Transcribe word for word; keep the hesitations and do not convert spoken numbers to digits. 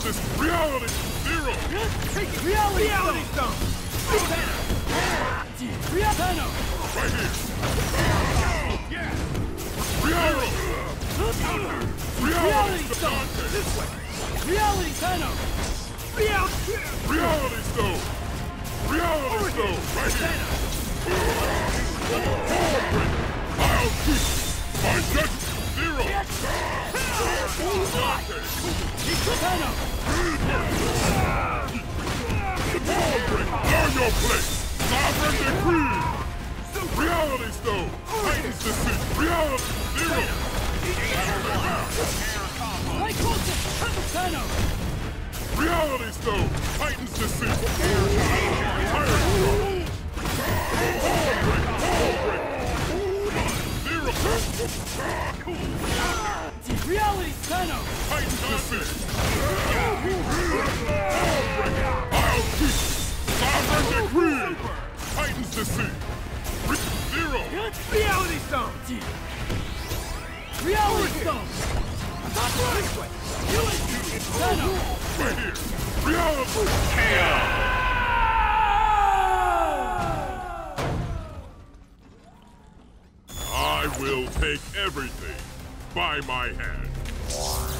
this reality zero. Take it. Reality, reality stone. Reality. Right here. Yeah. Reality. Reality stone. This way. Reality Tano. Reality. Reality stone. Reality stone. Right here. I'll keep my judgment zero. Tano. Learn your place. Sovereign decree. Reality stone. Titans deceit. Reality zero. Tano. Reality stone. Titans deceit. Iron strike. Ball break. Ball break. Zero. Reality Tano. Titans deceit. I'll keep. Sovereign decree. Titans deceit. Zero. Reality stone. Reality stone. This way. Tano. Right here. Reality. I will take everything by my hand.